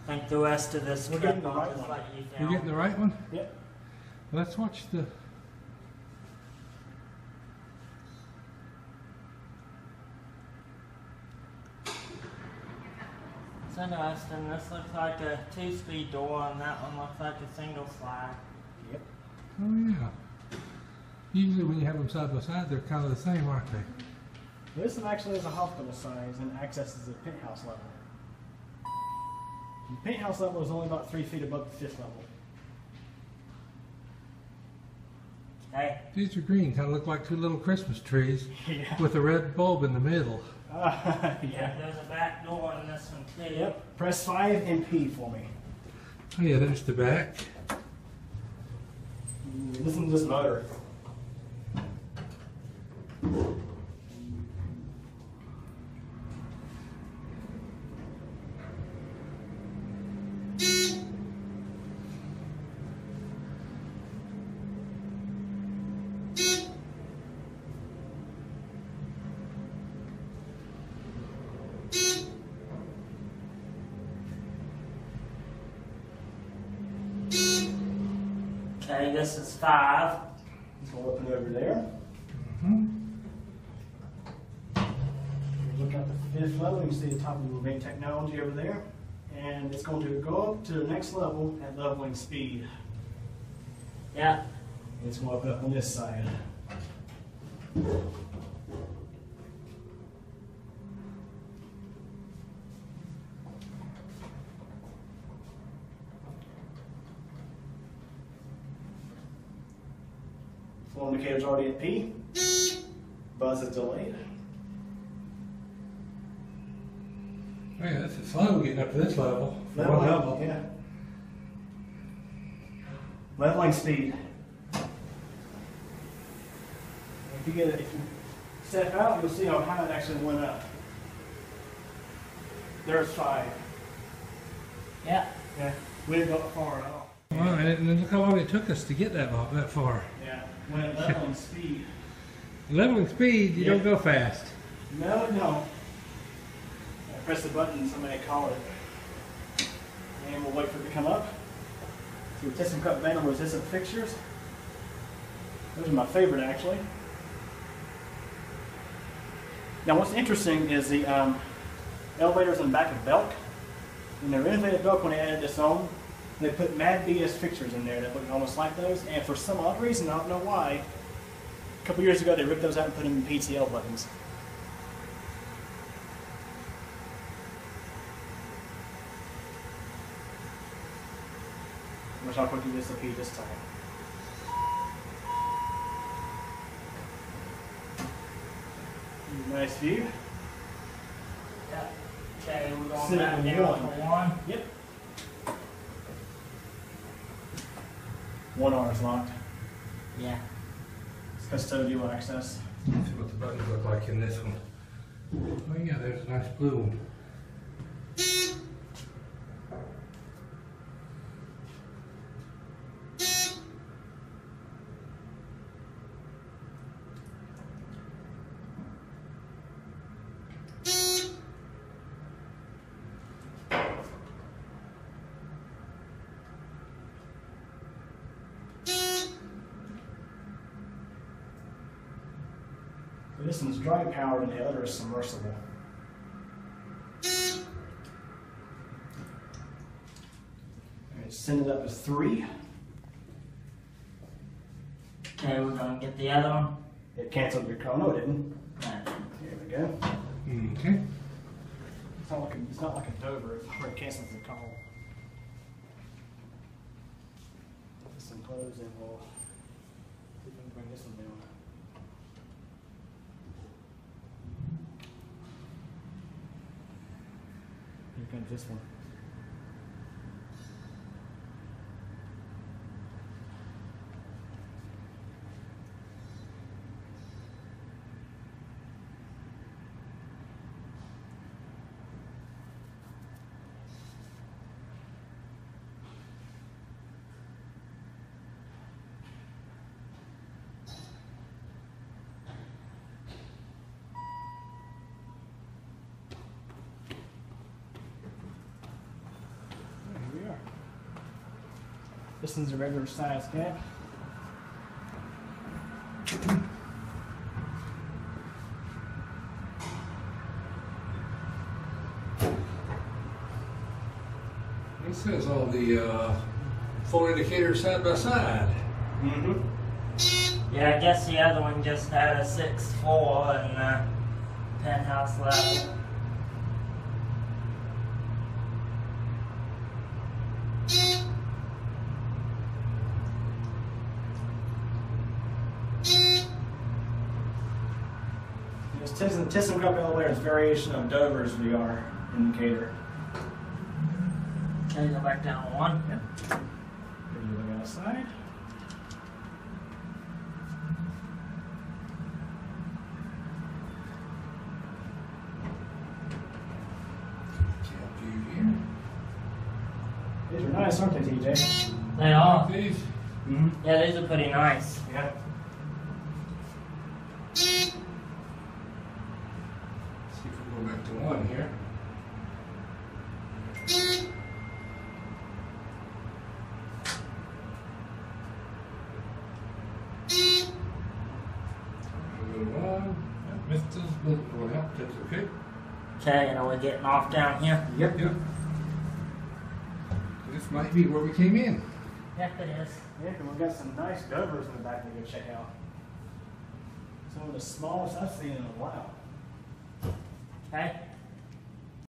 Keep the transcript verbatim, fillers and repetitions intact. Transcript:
I think the rest of this We're trip getting the I'll right just one. let you You're film. getting the right one? Yep. Let's watch the... It's interesting. This looks like a two-speed door, and that one looks like a single slide. Yep. Oh yeah. Usually when you have them side by side, they're kind of the same, aren't they? This one actually is a hospital size and accesses the penthouse level. The penthouse level is only about three feet above the fifth level. Hey, These are green, kind of look like two little Christmas trees Yeah. with a red bulb in the middle. Uh, yeah, yeah. there's a back door in this one too. Yep. Press five and P for me. Oh yeah, there's the back. Listen to this motor. Okay, this is five. We'll open it over there. Mm-hmm. Look at the fifth level, you can see the top of the main technology over there. And it's going to go up to the next level at leveling speed. Yeah. And it's going to open up on this side. Flow indicator's already at P. Buzz is delayed. Oh yeah, this is slow getting up to this level. For one Leveling, level. yeah. Leveling speed. If you get it, if you step out, you'll see how high it actually went up. There's five. Yeah. Yeah, we didn't go far at all. Well, and then look how long it took us to get that lo- that far. Yeah, when at leveling speed. Leveling speed, you Yeah. don't go fast. No, no. I press the button and somebody call it. And we'll wait for it to come up. So the ThyssenKrupp vandal resistant fixtures. Those are my favorite actually. Now what's interesting is the um, elevators in the back of Belk. When they renovated Belk, when they added this on, they put Mad B S fixtures in there that look almost like those. And for some odd reason, I don't know why, a couple years ago they ripped those out and put them in P T L buttons. Watch how quickly this will be this time. Nice view. Yeah. Okay, we're going Sit back on down one. to one. Yep. One arm is locked. Yeah. It's custodial access. Let's see what the buttons look like in this one. Oh yeah, there's a nice blue one. So this one's dry powered and the other is submersible. Alright, send it up as three. Okay, we're going to get the other one. It canceled your call. No, it didn't. No. Here we go. Okay. It's not like a, it's not like a Dover where it cancels the call. This one close and we'll see if we can bring this one down. Here comes this one. This one's a regular size cap. It says all the uh, full indicators side by side. Mm-hmm. Yeah, I guess the other one just had a six four and uh, penthouse level. This Thyssen, ThyssenKrupp elevator's variation of Dover's V R indicator. Okay, go back down one. Yep. Here's the other outside. Cap view here. These are nice, aren't they, T J? They are. These. Mm-hmm. Yeah, these are pretty nice. Yeah. See if we go back to one here. One. Missed this, but well, yeah, that's okay. Okay, and we're getting off down here. Yep, yep. This might be where we came in. Yep, it is. Yeah, and we've got some nice Dovers in the back we go check out. Some of the smallest I've seen in a while. Okay.